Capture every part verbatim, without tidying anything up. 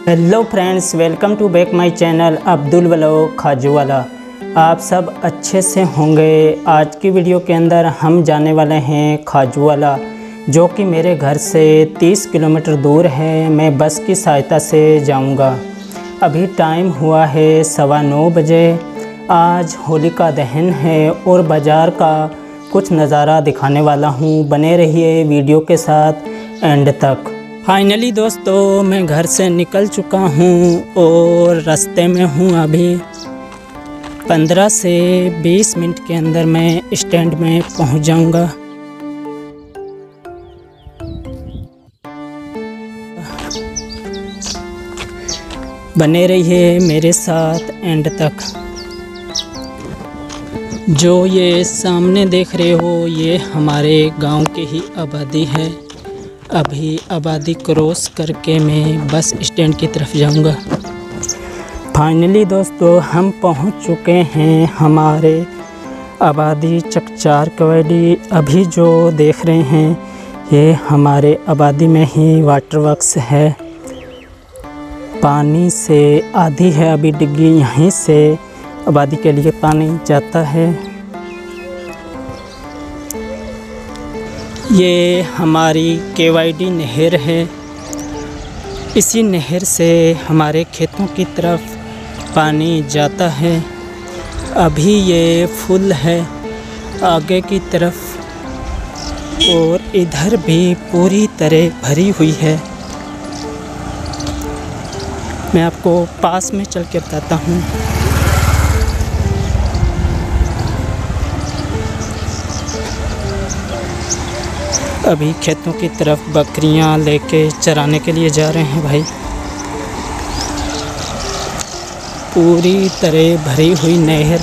Hello friends, welcome to back my channel Abdul vlog Khajuwala. आप सब अच्छे से होंगे। आज की वीडियो के अंदर हम जाने वाले हैं खाजूवाला, जो कि मेरे घर से तीस किलोमीटर दूर है। मैं बस की सहायता से जाऊंगा। अभी टाइम हुआ है सवा नौ बजे। आज होलिका दहन है और बाज़ार का कुछ नज़ारा दिखाने वाला हूँ। बने रहिए वीडियो के साथ एंड तक। फाइनली दोस्तों, मैं घर से निकल चुका हूँ और रास्ते में हूँ। अभी पंद्रह से बीस मिनट के अंदर मैं स्टैंड में पहुँच जाऊँगा। बने रहिए मेरे साथ एंड तक। जो ये सामने देख रहे हो, ये हमारे गांव के ही आबादी है। अभी आबादी क्रॉस करके मैं बस स्टैंड की तरफ जाऊंगा। फाइनली दोस्तों, हम पहुंच चुके हैं हमारे आबादी चकचार कवैडी। अभी जो देख रहे हैं, ये हमारे आबादी में ही वाटर वर्क्स है। पानी से आधी है अभी डिग्गी, यहीं से आबादी के लिए पानी जाता है। ये हमारी केवाईडी नहर है। इसी नहर से हमारे खेतों की तरफ पानी जाता है। अभी ये फुल है आगे की तरफ, और इधर भी पूरी तरह भरी हुई है। मैं आपको पास में चल के बताता हूँ। अभी खेतों की तरफ बकरियां लेके चराने के लिए जा रहे हैं भाई। पूरी तरह भरी हुई नहर।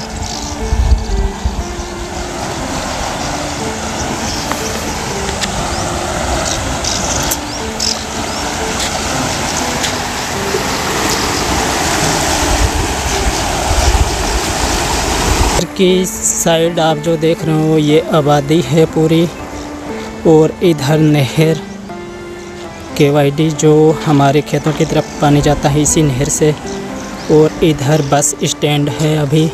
की साइड आप जो देख रहे हो, ये आबादी है पूरी, और इधर नहर केवाईडी जो हमारे खेतों की तरफ पानी जाता है इसी नहर से। और इधर बस स्टैंड है। अभी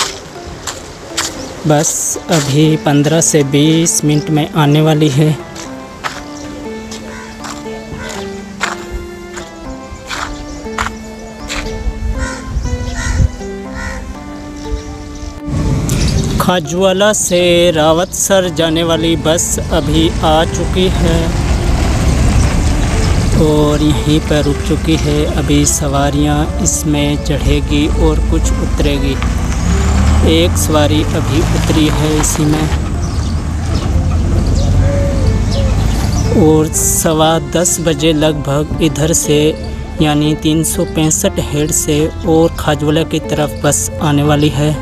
बस अभी पंद्रह से बीस मिनट में आने वाली है। खाजूवाला से रावतसर जाने वाली बस अभी आ चुकी है और यहीं पर रुक चुकी है। अभी सवारियां इसमें चढ़ेगी और कुछ उतरेगी। एक सवारी अभी उतरी है इसी में, और सवा दस बजे लगभग इधर से यानी तीन सौ पैंसठ हेड से और खाजूवाला की तरफ बस आने वाली है।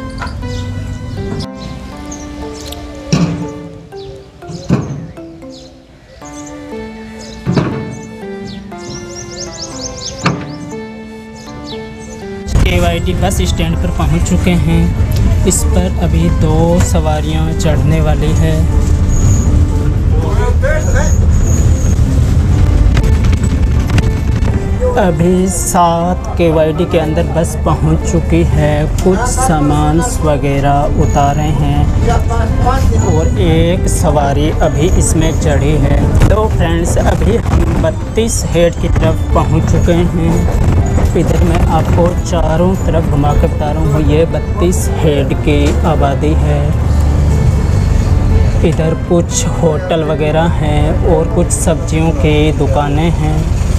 केवाईडी बस स्टैंड पर पहुंच चुके हैं। इस पर अभी दो सवारियां चढ़ने वाली है। अभी सात केवाईडी के अंदर बस पहुंच चुकी है। कुछ सामान वगैरह उतारे हैं और एक सवारी अभी इसमें चढ़ी है। तो फ्रेंड्स, अभी हम बत्तीस हेड की तरफ पहुंच चुके हैं। इधर मैं आपको चारों तरफ घुमा कर बता रहा हूँ। ये बत्तीस हेड की आबादी है। इधर कुछ होटल वगैरह हैं और कुछ सब्जियों की दुकानें हैं,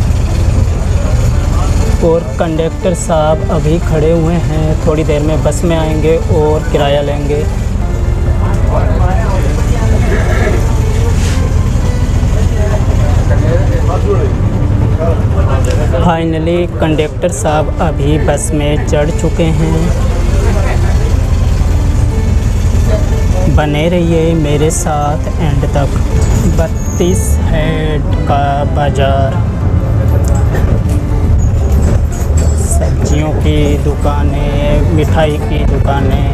और कंडक्टर साहब अभी खड़े हुए हैं। थोड़ी देर में बस में आएंगे और किराया लेंगे। फाइनली कंडक्टर साहब अभी बस में चढ़ चुके हैं। बने रहिए मेरे साथ एंड तक। बत्तीस हेड का बाज़ार, सब्जियों की दुकानें, मिठाई की दुकानें।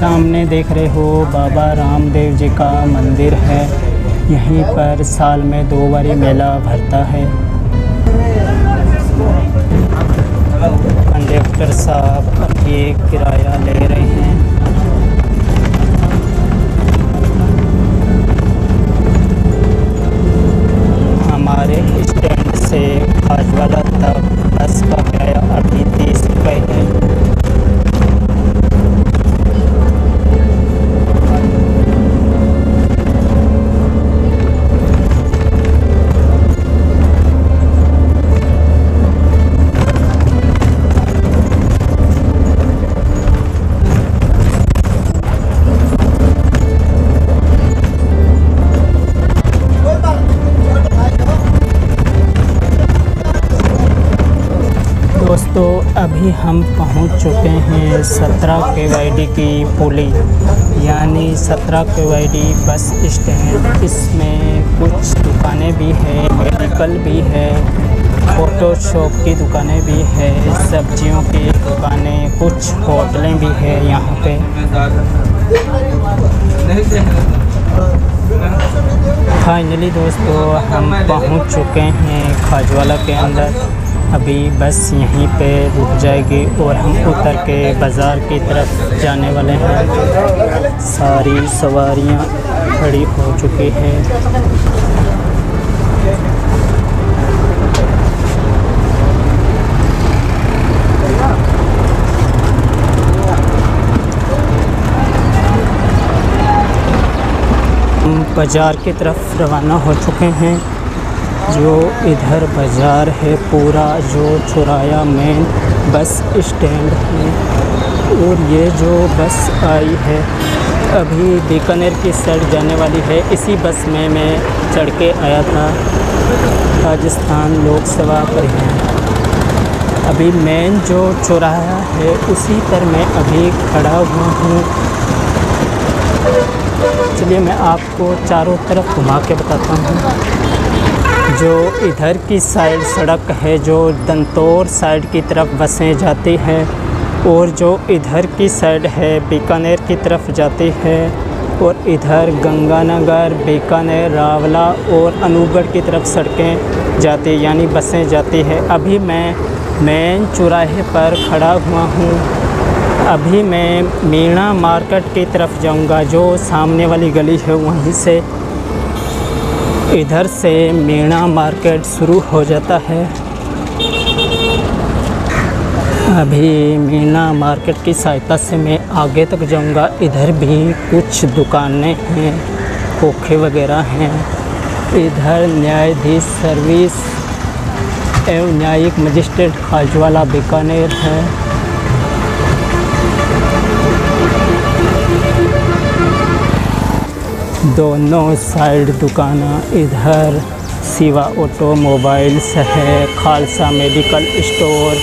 सामने देख रहे हो बाबा रामदेव जी का मंदिर है। यहीं पर साल में दो बारी मेला भरता है। कंडक्टर साहब अभी किराया ले रहे हैं। हमारे स्टैंड से खाजवाला तक बस का किराया अभी तीस रुपये है। दोस्तों अभी हम पहुंच चुके हैं सत्रह के वाई डी की पुली, यानी सत्रह के वाई डी बस स्टैंड। इसमें कुछ दुकानें भी हैं, मेडिकल भी है, फ़ोटोशॉप की दुकानें भी है, सब्जियों की दुकानें, कुछ होटलें भी है यहाँ पे। फाइनली दोस्तों हम पहुँच चुके हैं खाजवाला के अंदर। अभी बस यहीं पे रुक जाएगी और हम उतर के बाज़ार की तरफ जाने वाले हैं। सारी सवारियां खड़ी हो चुकी हैं। हम बाज़ार की तरफ रवाना हो चुके हैं। जो इधर बाज़ार है पूरा, जो चौराया मेन बस स्टैंड है। और ये जो बस आई है अभी बीकानेर की साइड जाने वाली है। इसी बस में मैं चढ़ के आया था, राजस्थान लोक सेवा परिवहन। अभी मेन जो चौराहा है उसी पर मैं अभी खड़ा हुआ हूँ। चलिए मैं आपको चारों तरफ घुमा के बताता हूँ। जो इधर की साइड सड़क है, जो दंतौर साइड की तरफ बसें जाती हैं, और जो इधर की साइड है बीकानेर की तरफ जाती है, और इधर गंगानगर, बीकानेर, रावला और अनूपगढ़ की तरफ सड़कें जाती, यानी बसें जाती है। अभी मैं मेन चौराहे पर खड़ा हुआ हूँ। अभी मैं मीणा मार्केट की तरफ जाऊँगा, जो सामने वाली गली है वहीं से। इधर से मीणा मार्केट शुरू हो जाता है। अभी मीणा मार्केट की सहायता से मैं आगे तक जाऊंगा। इधर भी कुछ दुकानें हैं, खोखे वगैरह हैं। इधर न्यायाधीश सर्विस एवं न्यायिक मजिस्ट्रेट खाजवाला बीकानेर है। दोनों साइड दुकाना, इधर शिवा ऑटोमोबाइल्स है, Khalsa medical store,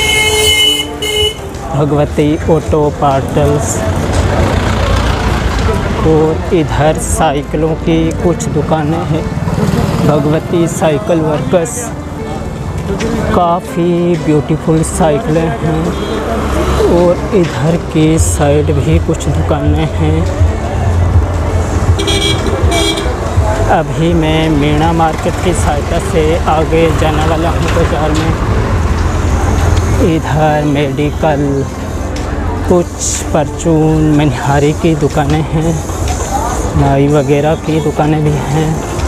Bhagwati auto parts, और इधर साइकिलों की कुछ दुकानें हैं, भगवती साइकिल वर्कर्स। काफ़ी ब्यूटीफुल साइकिलें हैं। और इधर की साइड भी कुछ दुकानें हैं। अभी मैं मीणा मार्केट की सहायता से आगे जाने वाला हूँ बाज़ार में। इधर मेडिकल, कुछ परचून मनिहारी की दुकानें हैं, नाई वगैरह की दुकानें भी हैं।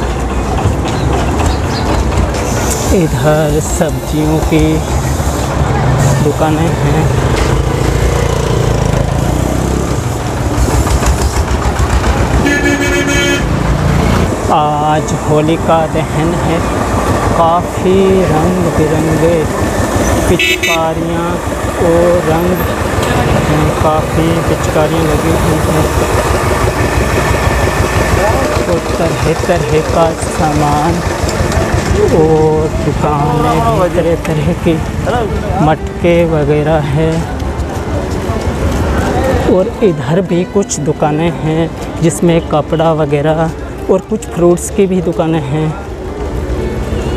इधर सब्जियों की दुकानें हैं। आज होली का दहन है। काफ़ी रंग बिरंगे पिचकारियाँ और रंग, काफ़ी पिचकारियाँ लगी हुई हैं। तो तरह तरह का सामान और दुकानें भी तरह तरह की, मटके वगैरह है। और इधर भी कुछ दुकानें हैं जिसमें कपड़ा वगैरह, और कुछ फ्रूट्स की भी दुकानें हैं।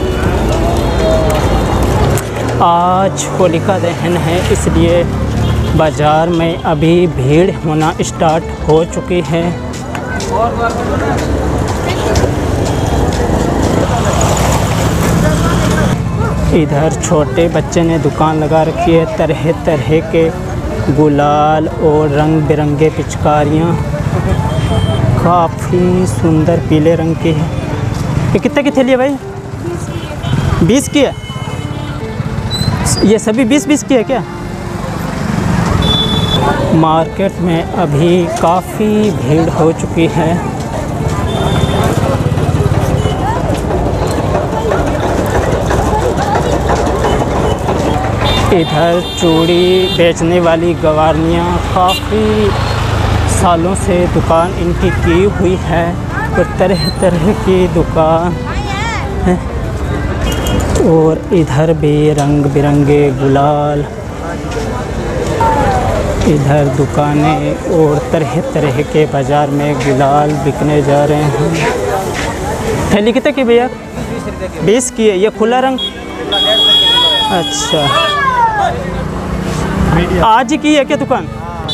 आज होलिका दहन है, इसलिए बाज़ार में अभी भीड़ होना स्टार्ट हो चुकी है। इधर छोटे बच्चे ने दुकान लगा रखी है, तरह तरह के गुलाल और रंग बिरंगे पिचकारियाँ काफ़ी सुंदर पीले रंग की है। ये कितने की थैली है भाई? बीस की है। ये सभी बीस बीस की है क्या? मार्केट में अभी काफ़ी भीड़ हो चुकी है। इधर चूड़ी बेचने वाली गवारनियाँ काफ़ी सालों से दुकान इनकी की हुई है और तरह तरह की दुकान है। और इधर भी रंग बिरंगे गुलाल, इधर दुकानें और तरह तरह के बाज़ार में गुलाल बिकने जा रहे हैं। थैली कितने की भैया? बीस की है। ये खुला रंग? अच्छा, आज ही की है क्या दुकान?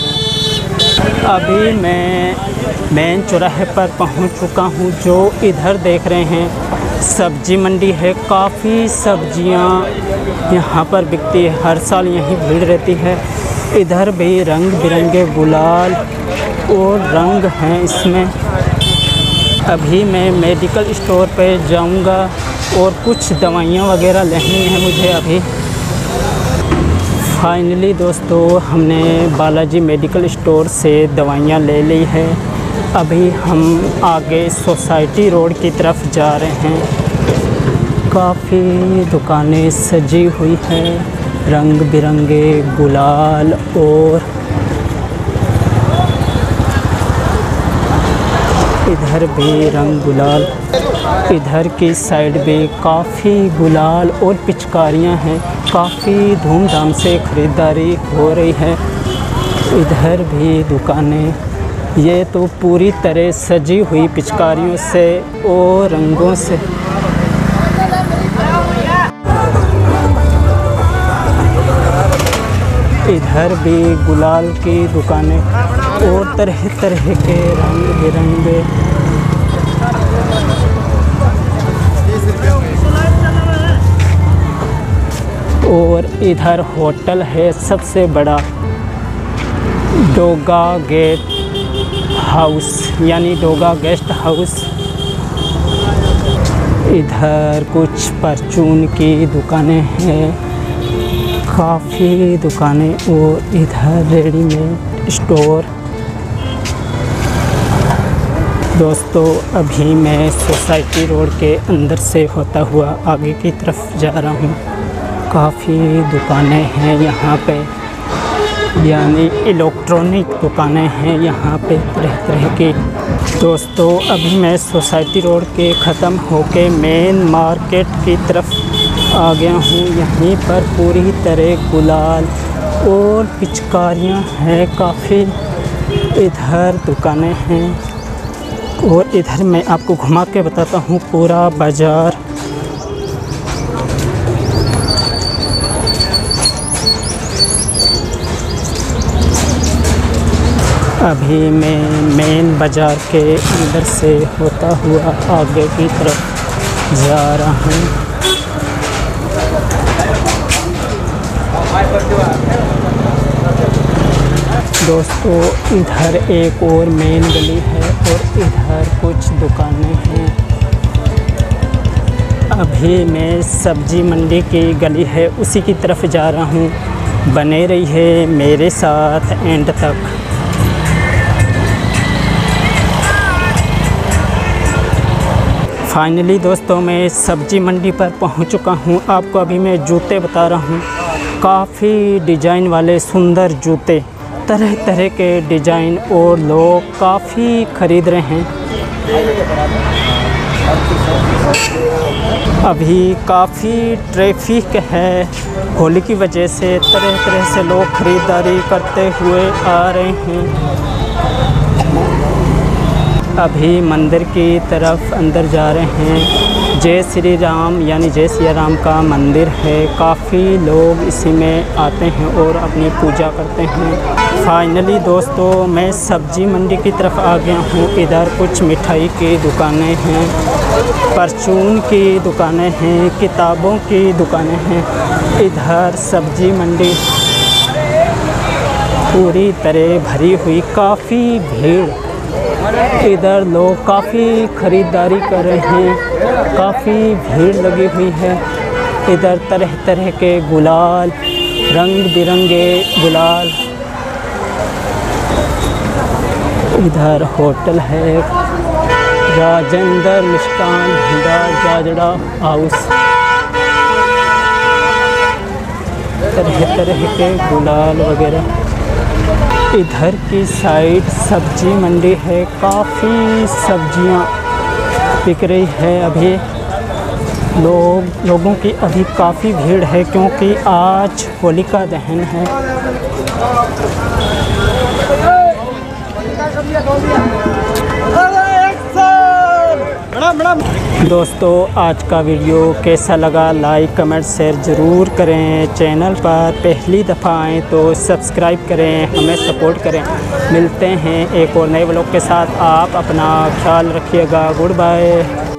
अभी मैं मेन चौराहे पर पहुंच चुका हूं। जो इधर देख रहे हैं सब्जी मंडी है। काफ़ी सब्जियां यहां पर बिकती है, हर साल यहीं भीड़ रहती है। इधर भी रंग बिरंगे गुलाल और रंग हैं इसमें। अभी मैं मेडिकल स्टोर पे जाऊंगा और कुछ दवाइयाँ वगैरह लेनी है मुझे अभी। फाइनली दोस्तों हमने बालाजी मेडिकल स्टोर से दवाइयाँ ले ली है। अभी हम आगे सोसाइटी रोड की तरफ जा रहे हैं। काफ़ी दुकानें सजी हुई हैं, रंग बिरंगे गुलाल और इधर भी रंग गुलाल। इधर की साइड भी काफ़ी गुलाल और पिचकारियाँ हैं। काफ़ी धूमधाम से ख़रीदारी हो रही है। इधर भी दुकानें, ये तो पूरी तरह सजी हुई पिचकारियों से और रंगों से। इधर भी गुलाल की दुकानें और तरह तरह के रंग बिरंगे। और इधर होटल है सबसे बड़ा, डोगा गेस्ट हाउस यानी डोगा गेस्ट हाउस। इधर कुछ परचून की दुकानें हैं, काफ़ी दुकानें। और इधर रेडीमेड स्टोर। दोस्तों अभी मैं सोसाइटी रोड के अंदर से होता हुआ आगे की तरफ जा रहा हूँ। काफ़ी दुकानें हैं यहाँ पे, यानी इलेक्ट्रॉनिक दुकानें हैं यहाँ पे तरह तरह की। दोस्तों अभी मैं सोसाइटी रोड के ख़त्म होके मेन मार्केट की तरफ आ गया हूँ। यहीं पर पूरी तरह गुलाल और पिचकारियाँ हैं काफ़ी। इधर दुकानें हैं और इधर मैं आपको घुमा के बताता हूँ पूरा बाज़ार। अभी मैं मेन बाज़ार के अंदर से होता हुआ आगे की तरफ जा रहा हूँ। दोस्तों इधर एक और मेन गली है और इधर कुछ दुकानें हैं। अभी मैं सब्जी मंडी की गली है उसी की तरफ जा रहा हूँ। बने रहिए मेरे साथ एंड तक। फाइनली दोस्तों मैं सब्जी मंडी पर पहुंच चुका हूं। आपको अभी मैं जूते बता रहा हूं। काफ़ी डिज़ाइन वाले सुंदर जूते, तरह तरह के डिज़ाइन, और लोग काफ़ी ख़रीद रहे हैं। अभी काफ़ी ट्रैफिक है, होली की वजह से तरह तरह से लोग ख़रीदारी करते हुए आ रहे हैं। अभी मंदिर की तरफ अंदर जा रहे हैं। जय श्री राम यानी जय सिया राम का मंदिर है। काफ़ी लोग इसी में आते हैं और अपनी पूजा करते हैं। फाइनली दोस्तों मैं सब्जी मंडी की तरफ आ गया हूँ। इधर कुछ मिठाई की दुकानें हैं, परचून की दुकानें हैं, किताबों की दुकानें हैं। इधर सब्जी मंडी पूरी तरह भरी हुई, काफ़ी भीड़। इधर लोग काफ़ी ख़रीदारी कर रहे हैं, काफ़ी भीड़ लगी हुई है। इधर तरह तरह के गुलाल, रंग बिरंगे गुलाल। इधर होटल है राजेंद्र मिष्ठान भंडार जाजड़ा हाउस। तरह तरह के गुलाल वगैरह। इधर की साइड सब्जी मंडी है, काफ़ी सब्जियां बिक रही है। अभी लोग लोगों की अभी काफ़ी भीड़ है क्योंकि आज होलिका दहन है। दोस्तों आज का वीडियो कैसा लगा लाइक कमेंट शेयर ज़रूर करें। चैनल पर पहली दफ़ा आएँ तो सब्सक्राइब करें, हमें सपोर्ट करें। मिलते हैं एक और नए व्लॉग के साथ। आप अपना ख्याल रखिएगा। Good bye.